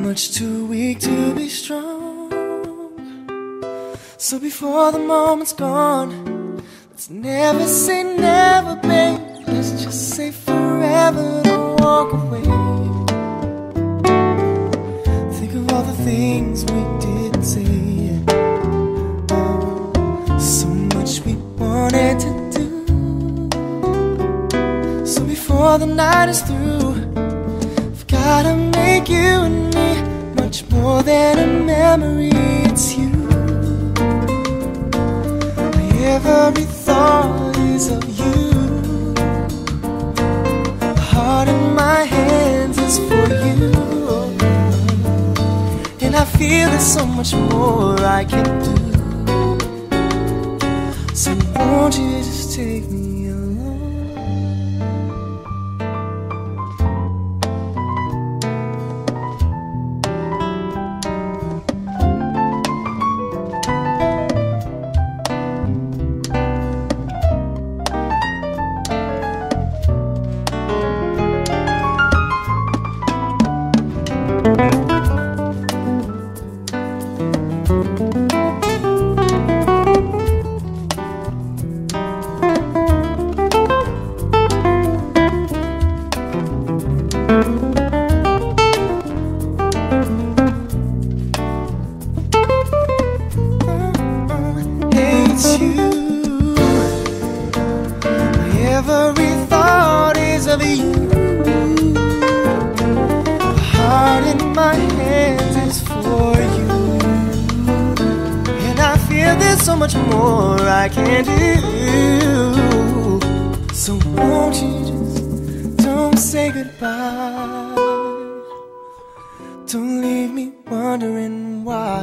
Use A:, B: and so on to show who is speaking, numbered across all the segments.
A: much too weak to be strong. So before the moment's gone, let's never say never, babe. Let's just say forever, don't walk away. Think of all the things we did say, so much we wanted to do. So before the night is through, I've gotta make you and me much more than a memory. It's you. Every thought is of you. The heart in my hands is for you. And I feel there's so much more I can do. So won't you just take me along? It's you. Every thought is of you. The heart in my hands is for you. And I feel there's so much more I can do. So won't you just don't say goodbye. Don't leave me wondering why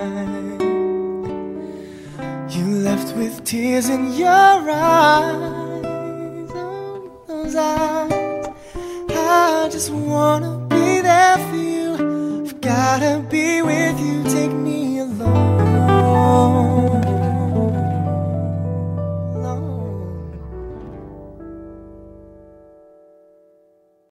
A: you left with tears in your eyes. Oh, those eyes. I just wanna be there for you. I've gotta be with you. Take me